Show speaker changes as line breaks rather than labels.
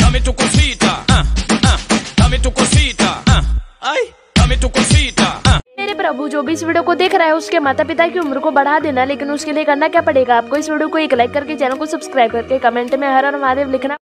dame tu cosita, dame tu cosita, ay, dame tu cosita.
मेरे प्रभु, जो भी इस वीडियो को देख रहा है उसके माता पिता की उम्र को बढ़ा देना, लेकिन उसके लिए करना क्या पड़ेगा आपको, इस वीडियो को एक लाइक करके चैनल को सब्सक्राइब करके कमेंट में हर हर महादेव लिखना।